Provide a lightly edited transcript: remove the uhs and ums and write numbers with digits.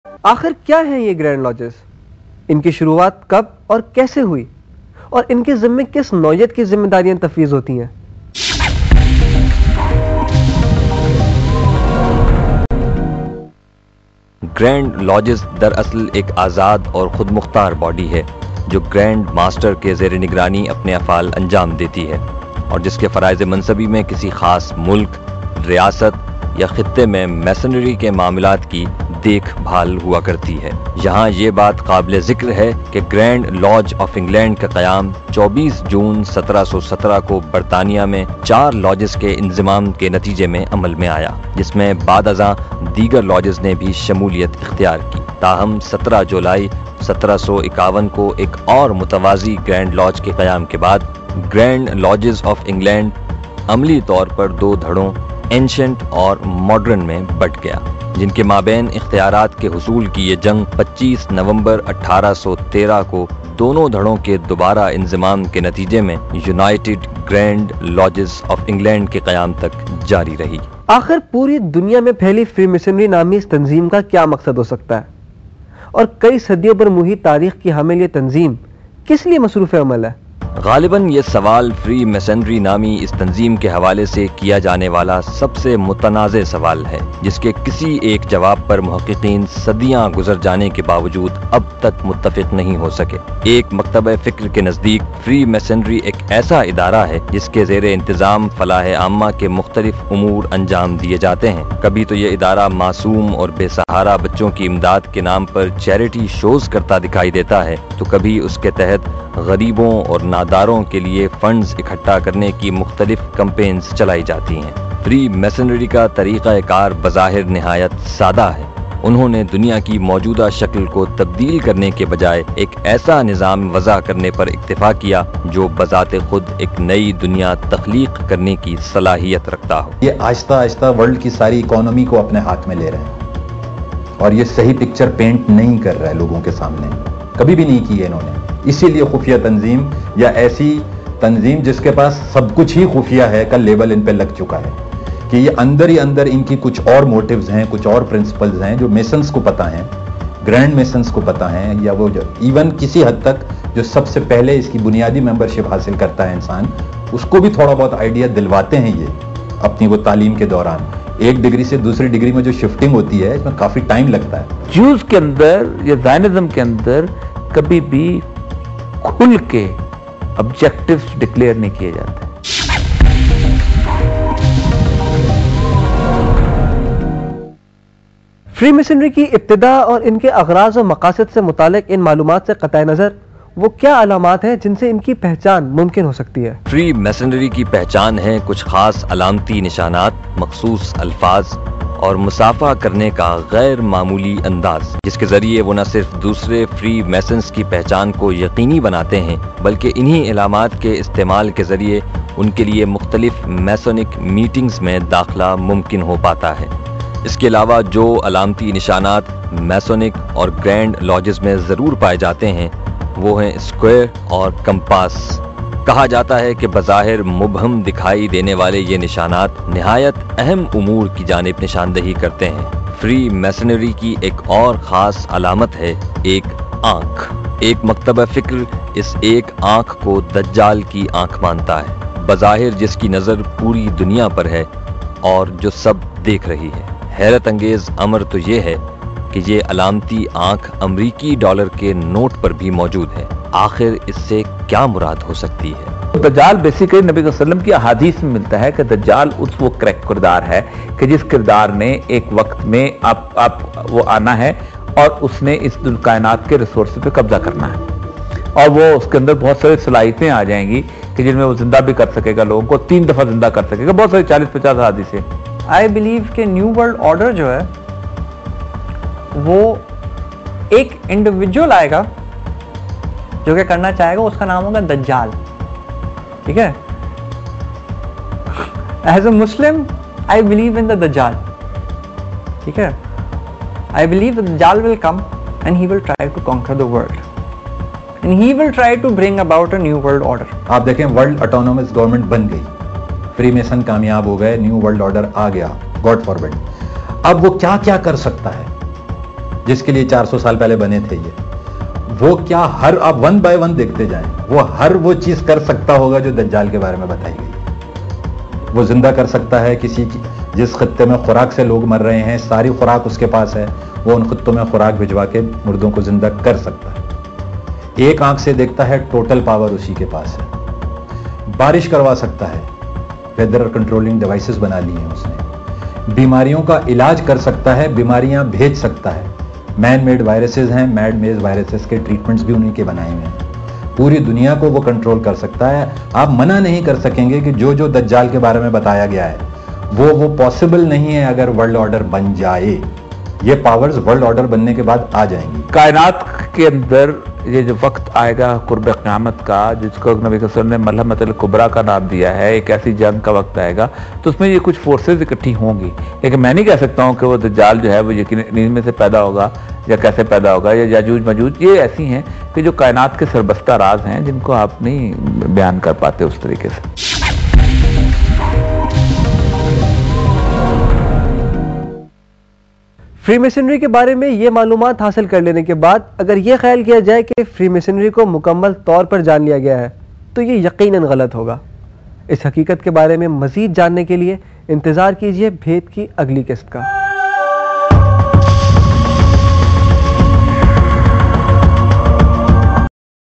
آخر کیا ہیں یہ گرینڈ لاجز؟ ان کی شروعات کب اور کیسے ہوئی؟ اور ان کے ذمے کس نوعیت کی ذمہ داریاں تفویض ہوتی ہیں؟ گرینڈ لاجز دراصل ایک آزاد اور خود مختار باڈی ہے جو گرینڈ ماسٹر کے زیر نگرانی اپنے افعال انجام دیتی ہے اور جس کے فرائض منصبی میں کسی خاص ملک، ریاست یا خطے میں میسنری کے معاملات کی دیکھ بھال ہوا کرتی ہے۔ یہاں یہ بات قابل ذکر ہے کہ گرینڈ لاج آف انگلینڈ کا قیام 24 جون 1717 کو برطانیہ میں 4 لاجز کے انضمام کے نتیجے میں عمل میں آیا، جس میں بعد ازاں دیگر لاجز نے بھی شمولیت اختیار کی۔ تاہم 17 جولائی 1751 کو ایک اور متوازی گرینڈ لاج کے قیام کے بعد گرینڈ لاجز آف انگلینڈ عملی طور پر 2 دھڑوں اینشنٹ اور ماڈرن میں بٹ گیا، جن کے مابین اختیارات کے حصول کی یہ جنگ 25 نومبر 1813 کو دونوں دھڑوں کے دوبارہ انضمام کے نتیجے میں United Grand Lodges of England کے قیام تک جاری رہی۔ آخر پوری دنیا میں پھیلی فری میسنری نامی اس تنظیم کا کیا مقصد ہو سکتا ہے؟ اور کئی صدیوں پر محیط تاریخ کی حامل یہ تنظیم کس لیے مصروف عمل ہے؟ غالباً یہ سوال فری میسنری نامی اس تنظیم کے حوالے سے کیا جانے والا سب سے متنازع سوال ہے، جس کے کسی ایک جواب پر محققین صدیاں گزر جانے کے باوجود اب تک متفق نہیں ہو سکے۔ ایک مکتبہ فکر کے نزدیک فری میسنری ایک ایسا ادارہ ہے جس کے زیر انتظام فلاح عامہ کے مختلف امور انجام دیے جاتے ہیں۔ کبھی تو یہ ادارہ معصوم اور بے سہارا بچوں کی امداد کے نام پر چیریٹی شوز کرتا دکھائی دیتا ہے، تو کبھی اس کے تحت غریبوں اور ناداروں کے لیے فنڈز اکٹھا کرنے کی مختلف کمپینز چلائی جاتی ہیں۔ فری میسنری کا طریقہ کار بظاہر نہایت سادہ ہے۔ انہوں نے دنیا کی موجودہ شکل کو تبدیل کرنے کے بجائے ایک ایسا نظام وضع کرنے پر اکتفا کیا جو بذات خود ایک نئی دنیا تخلیق کرنے کی صلاحیت رکھتا ہو۔ یہ آہستہ آہستہ ورلڈ کی ساری اکانومی کو اپنے ہاتھ میں لے رہے ہیں اور یہ صحیح پکچر پینٹ نہیں کر رہا ہے لوگوں کے سامنے، کبھی بھی نہیں کی ہے انہوں نے۔ اسی لیے خفیہ تنظیم یا ایسی تنظیم جس کے پاس سب کچھ ہی خفیہ ہے کا لیبل ان پہ لگ چکا ہے کہ یہ اندر ہی اندر ان کی کچھ اور موٹیوز ہیں، کچھ اور پرنسپلز ہیں جو میسنز کو پتہ ہیں، گرینڈ میسنز کو پتہ ہیں، یا وہ جو ایون کسی حد تک جو سب سے پہلے اس کی بنیادی ممبرشپ حاصل کرتا ہے انسان، اس کو بھی تھوڑا بہت آئیڈیا دلواتے ہیں یہ اپنی وہ تعلیم کے دوران۔ ایک ڈگری سے دوسری ڈگری میں جو شفٹنگ ہوتی ہے اس میں کافی ٹائم لگتا ہے۔ جوز کے اندر یا زائنزم کے اندر کبھی بھی کھل کے آبجیکٹیوز ڈکلیئر نہیں کیے جاتے۔ فری میسنری کی ابتدا اور ان کے اغراض و مقاصد سے متعلق ان معلومات سے قطع نظر وہ کیا علامات ہیں جن سے ان کی پہچان ممکن ہو سکتی ہے؟ فری میسنری کی پہچان ہے کچھ خاص علامتی نشانات، مخصوص الفاظ اور مسافہ کرنے کا غیر معمولی انداز، جس کے ذریعے وہ نہ صرف دوسرے فری میسنز کی پہچان کو یقینی بناتے ہیں بلکہ انہی علامات کے استعمال کے ذریعے ان کے لیے مختلف میسونک میٹنگز میں داخلہ ممکن ہو پاتا ہے۔ اس کے علاوہ جو علامتی نشانات میسونک اور گرینڈ لاجز میں ضرور پائے جاتے ہیں وہ ہیں اسکوائر اور کمپاس۔ کہا جاتا ہے کہ بظاہر مبہم دکھائی دینے والے یہ نشانات نہایت اہم امور کی جانب نشاندہی کرتے ہیں۔ فری میسنری کی ایک اور خاص علامت ہے ایک آنکھ۔ ایک مکتبہ فکر اس ایک آنکھ کو دجال کی آنکھ مانتا ہے، بظاہر جس کی نظر پوری دنیا پر ہے اور جو سب دیکھ رہی ہے۔ حیرت انگیز امر تو یہ ہے کہ یہ علامتی آنکھ امریکی ڈالر کے نوٹ پر بھی موجود ہے۔ آخر اس سے کیا مراد ہو سکتی ہے؟ دجال بیسیکلی نبی صلی اللہ علیہ وسلم کی احادیث میں ملتا ہے کہ دجال وہ کردار ہے کہ جس کردار نے ایک وقت میں وہ آنا ہے اور اس نے اس کائنات کے ریسورس پہ قبضہ کرنا ہے، اور وہ اس کے اندر بہت ساری صلاحیتیں آ جائیں گی کہ جن میں وہ زندہ بھی کر سکے گا، لوگوں کو 3 دفعہ زندہ کر سکے گا، بہت ساری 40-50 حادثے۔ آئی بلیو کہ نیو ورلڈ آرڈر جو ہے وہ ایک انڈیویجول آئے گا جو کہ کرنا چاہے گا، اس کا نام ہوگا دجال، ٹھیک ہے؟ As a Muslim I believe in دا دجال، ٹھیک ہے؟ آئی بلیو دا دجال will come and he will try to conquer the world and he will try to bring about a new world order. آپ دیکھیں ورلڈ اٹونومس گورنمنٹ بن گئی، free Mason کامیاب ہو گئے، new world order آ گیا، God فاربڈ۔ اب وہ کیا کیا کر سکتا ہے؟ जिसके लिए 400 साल पहले बने थे ये, वो क्या हर आप 1 बाय 1 देखते जाएं, वो हर वो चीज कर सकता होगा जो दज्जाल के बारे में बताई गई। वो जिंदा कर सकता है किसी की, जिस खत्ते में खुराक से लोग मर रहे हैं, सारी खुराक उसके पास है, वो उन खत्तों में खुराक भिजवा के मुर्दों को जिंदा कर सकता है। एक आंख से देखता है, टोटल पावर उसी के पास है। बारिश करवा सकता है, वेदर कंट्रोलिंग डिवाइसेस बना ली हैं उसने। बीमारियों का इलाज कर सकता है, बीमारियां भेज सकता है। मैन मेड वायरसेस हैं, मैन मेड वायरसेस के ट्रीटमेंट्स भी उन्हीं के बनाए हुए हैं। पूरी दुनिया को वो कंट्रोल कर सकता है। आप मना नहीं कर सकेंगे कि जो जो दज्जाल के बारे में बताया गया है वो पॉसिबल नहीं है अगर वर्ल्ड ऑर्डर बन जाए। ये पावर्स वर्ल्ड ऑर्डर बनने के बाद आ जाएंगी। कायनात के अंदर ये जो वक्त आएगा कुर्ब क़यामत का, जिसको नबी वसल्लम ने मलहमतुल कुबरा का नाम दिया है, एक ऐसी जंग का वक्त आएगा, तो उसमें ये कुछ फोर्सेस इकट्ठी होंगी। लेकिन मैं नहीं कह सकता हूँ कि वो दज्जाल जो है वो यकीन में से पैदा होगा या कैसे पैदा होगा, या याजूज मजूज, ये ऐसी हैं कि जो कायनात के सरबस्ता राज हैं जिनको आप नहीं बयान कर पाते उस तरीके से। फ्री मेसनरी के बारे में ये मालूमात हासिल कर लेने के बाद अगर ये ख्याल किया जाए कि फ्री मेसनरी को मुकम्मल तौर पर जान लिया गया है तो ये यकीनन गलत होगा। इस हकीकत के बारे में मज़ीद जानने के लिए इंतज़ार कीजिए भेद की अगली किस्त का।